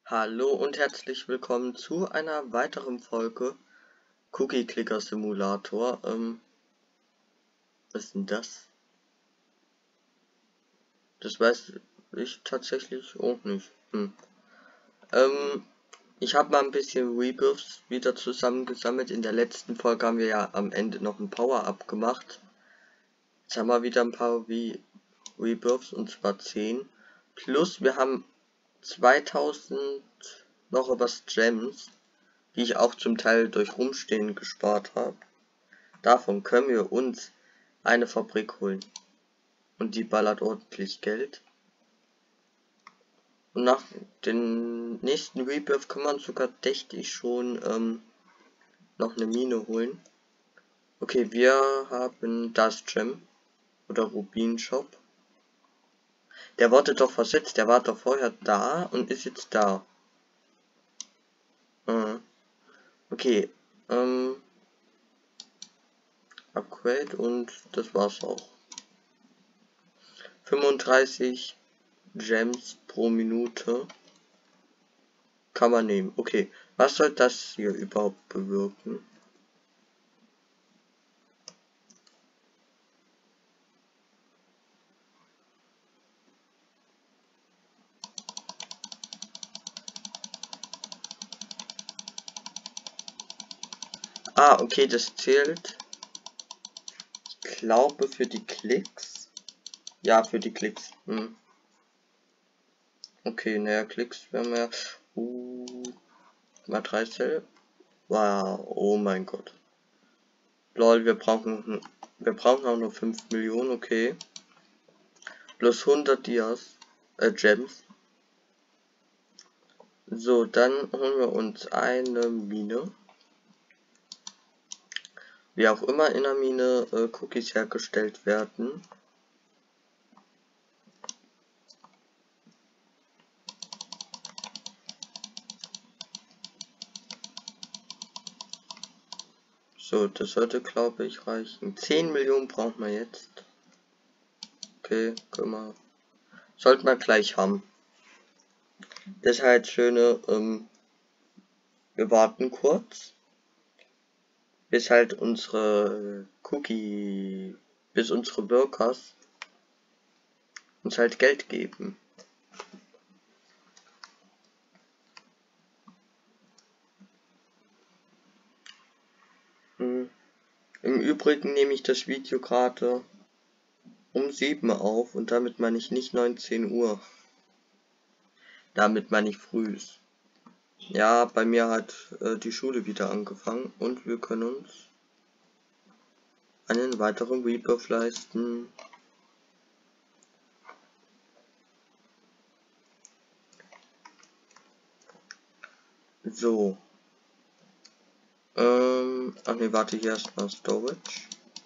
Hallo und herzlich willkommen zu einer weiteren Folge Cookie Clicker Simulator. Was ist denn das? Das weiß ich tatsächlich auch nicht. Ich habe mal ein bisschen Rebirths wieder zusammengesammelt. In der letzten Folge haben wir ja am Ende noch ein Power-Up gemacht. Jetzt haben wir wieder ein paar Rebirths, und zwar 10. Plus wir haben 2000 noch was Gems, die ich auch zum Teil durch Rumstehen gespart habe. Davon können wir uns eine Fabrik holen. Und die ballert ordentlich Geld. Und nach den nächsten Rebirth kann man sogar, dächte ich, schon noch eine Mine holen. Okay, wir haben das Gem. Oder Rubin Shop. Der wurde doch versetzt, der war doch vorher da und ist jetzt da. Okay, Upgrade und das war's auch. 35 Gems pro Minute kann man nehmen. Okay, was soll das hier überhaupt bewirken? Ah, okay, das zählt. Ich glaube für die Klicks. Ja, für die Klicks. Okay, naja, Klicks werden wir. Mal 3 Zell. Wow, oh mein Gott. Lol, wir brauchen auch nur 5 Millionen, okay. Plus 100 Dias, Gems. So, dann holen wir uns eine Mine. Wie auch immer in der Mine Cookies hergestellt werden. So, das sollte, glaube ich, reichen. 10 Millionen brauchen wir jetzt. Okay, können wir. Sollten wir gleich haben. Das halt schöne, wir warten kurz. Bis halt unsere bis unsere Workers uns halt Geld geben. Im Übrigen nehme ich das Video gerade um 7 auf und damit meine ich nicht 19 Uhr. Damit meine ich frühs. Ja, bei mir hat die Schule wieder angefangen und wir können uns einen weiteren Rebirth leisten. So. Ach ne, warte, hier erstmal Storage.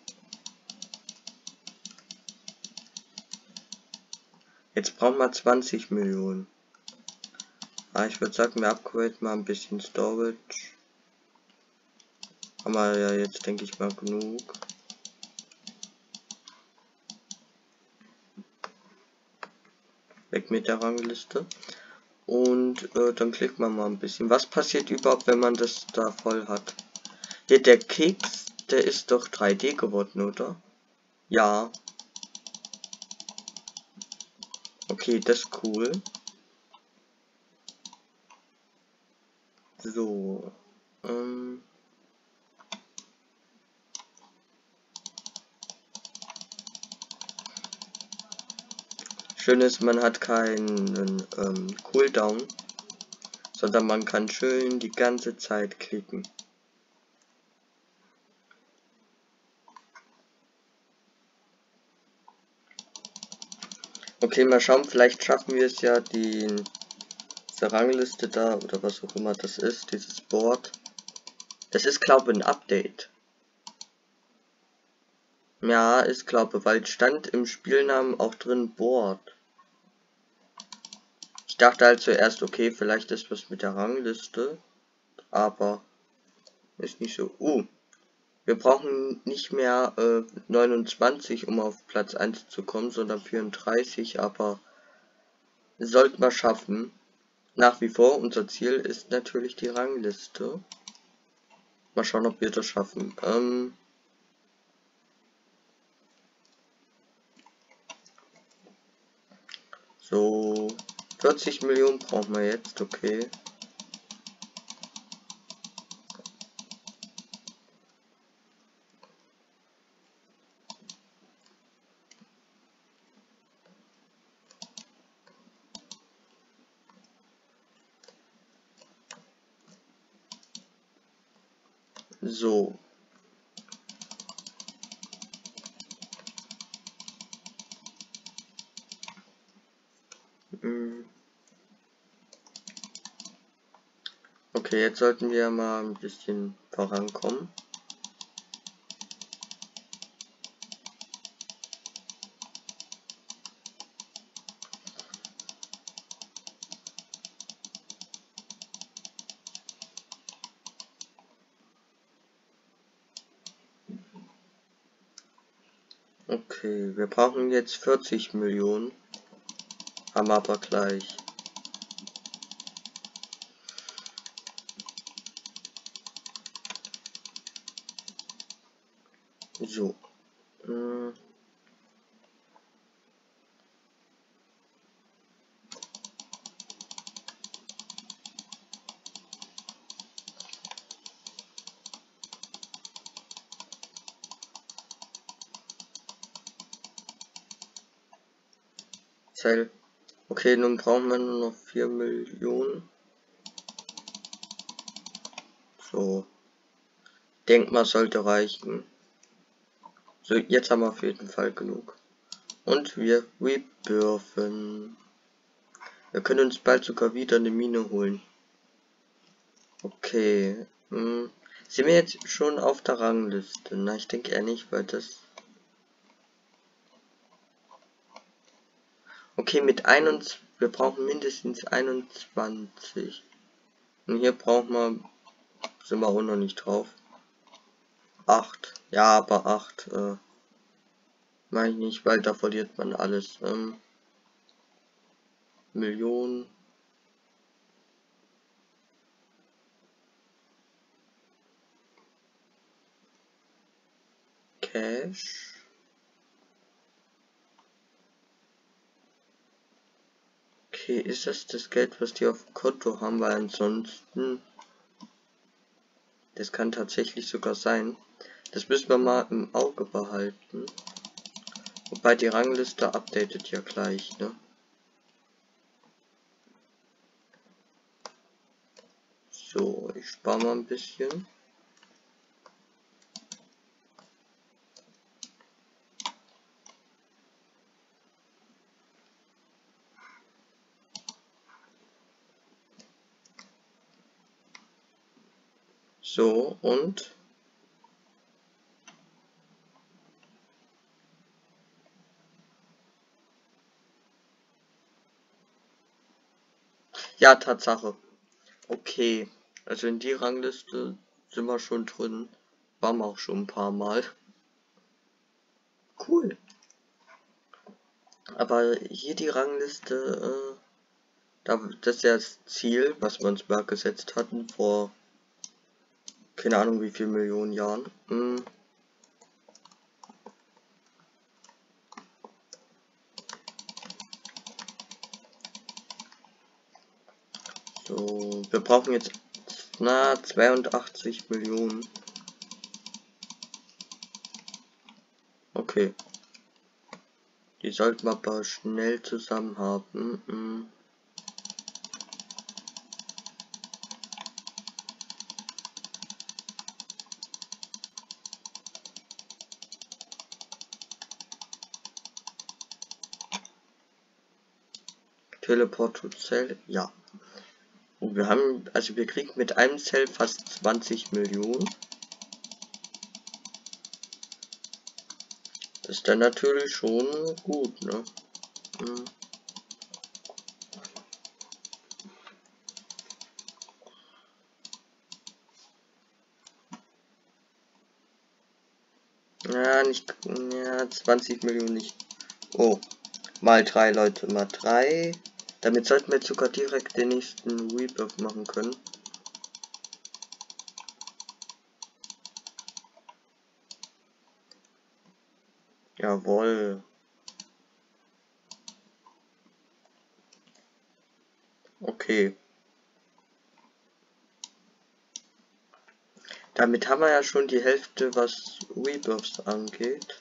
Jetzt brauchen wir 20 Millionen. Ah, ich würde sagen, wir upgraden mal ein bisschen Storage. Haben wir ja jetzt, denke ich mal, genug. Weg mit der Rangliste. Und dann klickt man mal ein bisschen. Was passiert überhaupt, wenn man das da voll hat? Hier, der Keks, der ist doch 3D geworden, oder? Ja. Okay, das ist cool. So. Schön ist, man hat keinen Cooldown, sondern man kann schön die ganze Zeit klicken. Okay, mal schauen, vielleicht schaffen wir es ja, diese Rangliste da, oder was auch immer das ist, dieses Board. Das ist, glaube ich, ein Update. Ja, ich glaube, weil stand im Spielnamen auch drin Board. Ich dachte halt zuerst, okay, vielleicht ist was mit der Rangliste, aber ist nicht so. Wir brauchen nicht mehr 29, um auf Platz 1 zu kommen, sondern 34, aber sollten wir schaffen. nach wie vor, unser Ziel ist natürlich die Rangliste. Mal schauen, ob wir das schaffen. So, 40 Millionen brauchen wir jetzt, okay. So. Okay, jetzt sollten wir mal ein bisschen vorankommen. Okay, wir brauchen jetzt 40 Millionen. Haben wir aber gleich. So. Zell. Okay, nun brauchen wir nur noch 4 Millionen. So. Denk mal, sollte reichen. So, jetzt haben wir auf jeden Fall genug. Und wir rebirthen. Wir können uns bald sogar wieder eine Mine holen. Okay. Sind wir jetzt schon auf der Rangliste? Na, ich denke eher nicht, weil das... Okay, mit 21... Wir brauchen mindestens 21. Und hier brauchen wir... Sind wir auch noch nicht drauf. 8. Ja, aber 8. Meine ich nicht, weil da verliert man alles. Millionen. Cash. Okay, ist das Geld, was die auf dem Konto haben, weil ansonsten... Das kann tatsächlich sogar sein. Das müssen wir mal im Auge behalten. Wobei die Rangliste updatet ja gleich, ne? So, ich spare mal ein bisschen. So, und... Ja, Tatsache. Okay, also in die Rangliste sind wir schon drin. Waren wir auch schon ein paar Mal. Cool. Aber hier die Rangliste, das ist ja das Ziel, was wir uns mal gesetzt hatten vor keine Ahnung wie viel Millionen Jahren. So, wir brauchen jetzt 82 Millionen. Okay. Die sollten wir aber schnell zusammen haben. Teleport to Cell, ja. Und wir haben, also wir kriegen mit einem Cell fast 20 Millionen. Das ist dann natürlich schon gut, ne? Ja, nicht, ja, 20 Millionen nicht. Oh, mal 3 Leute, mal 3. Damit sollten wir jetzt sogar direkt den nächsten Rebirth machen können. Jawohl. Okay. Damit haben wir ja schon die Hälfte, was Rebirths angeht.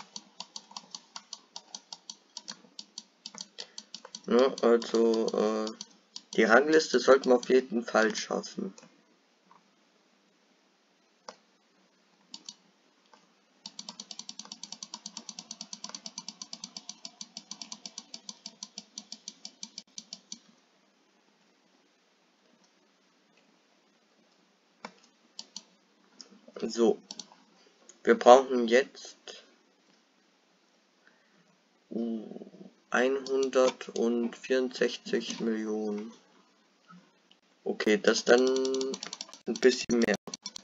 Ne, also, die Rangliste sollten wir auf jeden Fall schaffen. So, wir brauchen jetzt 164 Millionen. Okay, das dann ein bisschen mehr.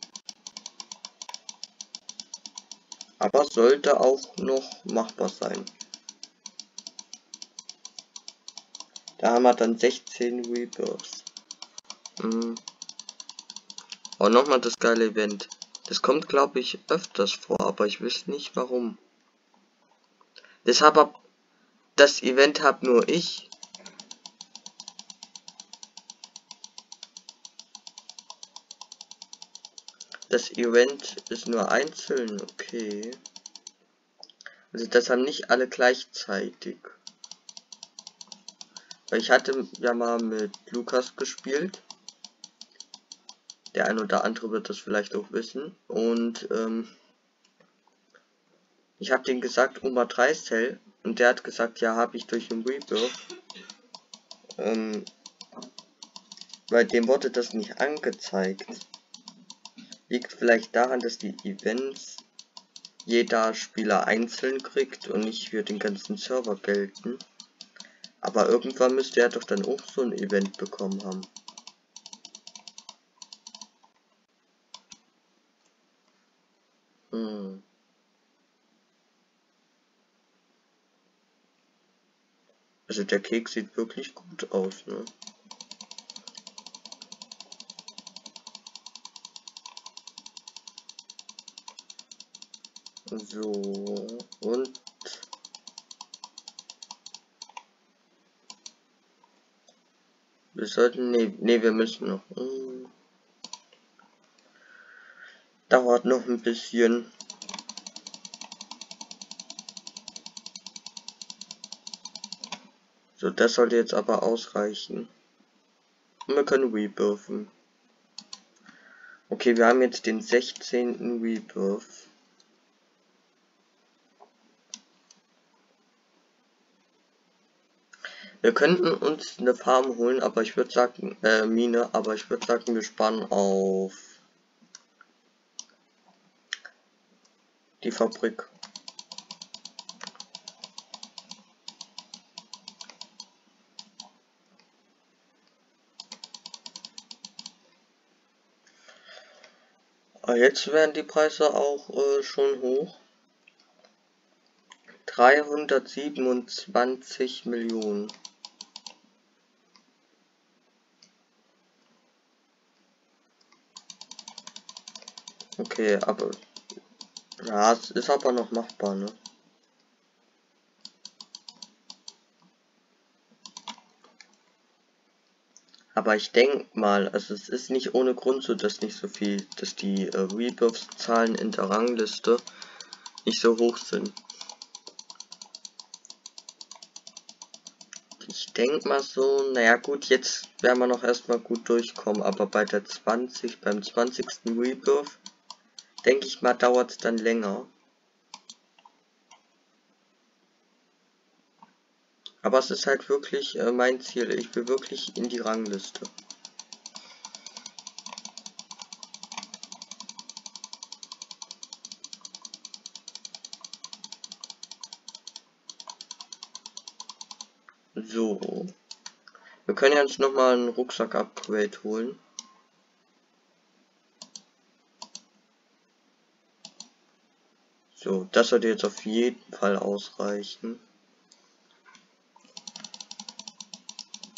Aber sollte auch noch machbar sein. Da haben wir dann 16 Rebirths. Oh, nochmal das geile Event. Das kommt, glaube ich, öfters vor, aber ich weiß nicht warum. Deshalb das Event hab nur ich. Das Event ist nur einzeln, okay. Also das haben nicht alle gleichzeitig. Weil ich hatte ja mal mit Lukas gespielt. Der ein oder andere wird das vielleicht auch wissen. Und ich habe dem gesagt, Oma 3 Cell. Und der hat gesagt, ja, habe ich durch den Rebirth. Weil dem wurde das nicht angezeigt. Liegt vielleicht daran, dass die Events jeder Spieler einzeln kriegt und nicht für den ganzen Server gelten. Aber irgendwann müsste er doch dann auch so ein Event bekommen haben. Also der Keks sieht wirklich gut aus, ne? So, und wir sollten, nee, wir müssen noch. Dauert noch ein bisschen. So, das sollte jetzt aber ausreichen. Und wir können rebirthen. Okay, wir haben jetzt den 16. Rebirth. Wir könnten uns eine Farm holen, aber ich würde sagen, Mine, aber ich würde sagen, wir sparen auf die Fabrik. Aber jetzt werden die Preise auch schon hoch. 327 Millionen. Okay, aber ja, es ist aber noch machbar, ne? Aber ich denke mal, also es ist nicht ohne Grund so, dass nicht so viel, dass die Rebirth-Zahlen in der Rangliste nicht so hoch sind. Ich denke mal so, naja gut, jetzt werden wir noch erstmal gut durchkommen, aber bei der 20, beim 20. Rebirth, denke ich mal, dauert es dann länger. Aber es ist halt wirklich mein Ziel, ich will wirklich in die Rangliste. So. Wir können jetzt nochmal einen Rucksack-Upgrade holen. So, das sollte jetzt auf jeden Fall ausreichen.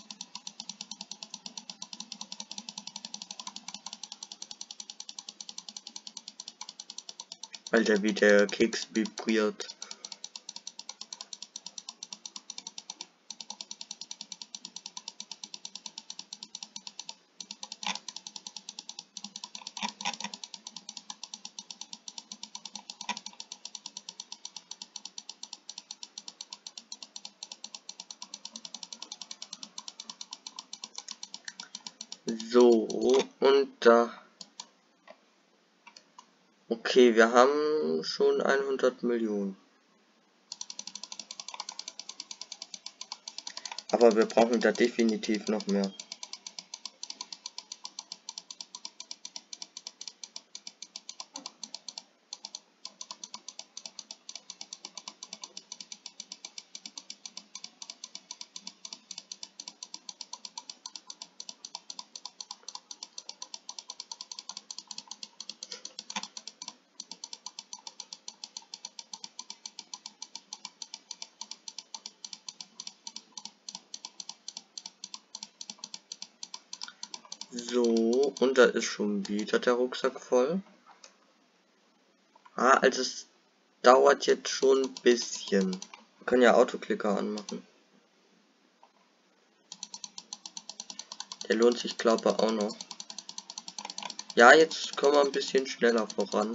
Alter, wie der Keks vibriert. So, und da. Okay, wir haben schon 100 Millionen. Aber wir brauchen da definitiv noch mehr. So, und da ist schon wieder der Rucksack voll. Ah, also es dauert jetzt schon ein bisschen. Wir können ja Autoklicker anmachen. Der lohnt sich, glaube ich, auch noch. Ja, jetzt kommen wir ein bisschen schneller voran.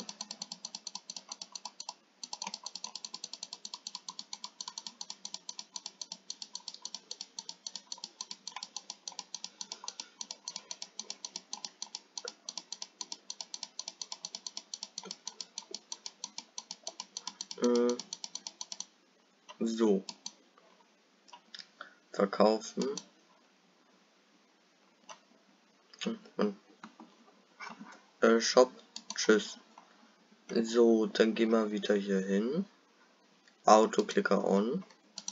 So. Verkaufen. Und, Shop. Tschüss. So, dann gehen wir wieder hier hin. Autoklicker on.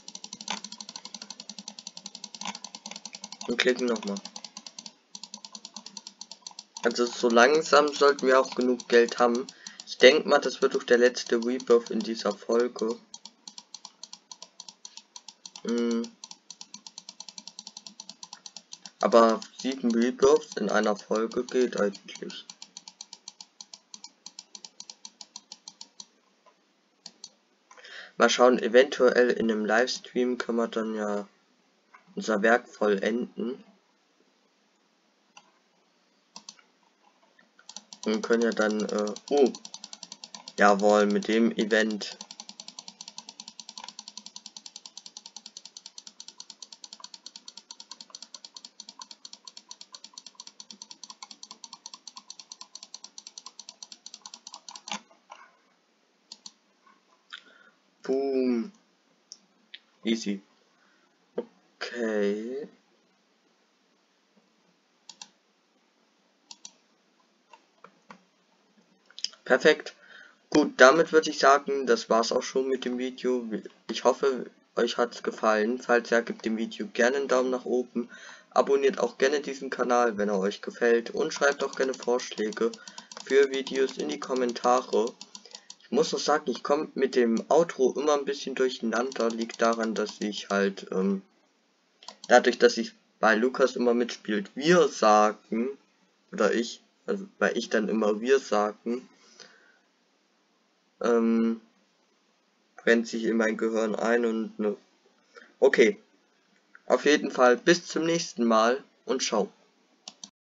Und klicken nochmal. Also so langsam sollten wir auch genug Geld haben. Ich denke mal, das wird doch der letzte Rebirth in dieser Folge. Aber 7 Rebirths in einer Folge geht eigentlich. Mal schauen, eventuell in einem Livestream können wir dann ja unser Werk vollenden. Und können ja dann, jawohl, mit dem Event. Boom. Easy. Okay. Perfekt. Gut, damit würde ich sagen, das war's auch schon mit dem Video. Ich hoffe, euch hat's gefallen. Falls ja, gebt dem Video gerne einen Daumen nach oben. Abonniert auch gerne diesen Kanal, wenn er euch gefällt. Und schreibt auch gerne Vorschläge für Videos in die Kommentare. Ich muss noch sagen, ich komme mit dem Outro immer ein bisschen durcheinander. Liegt daran, dass ich halt, dadurch, dass ich bei Lukas immer mitspielt, wir sagen, oder ich, also weil ich dann immer wir sagen, brennt sich in mein Gehirn ein und ne. Okay, auf jeden Fall bis zum nächsten Mal und ciao.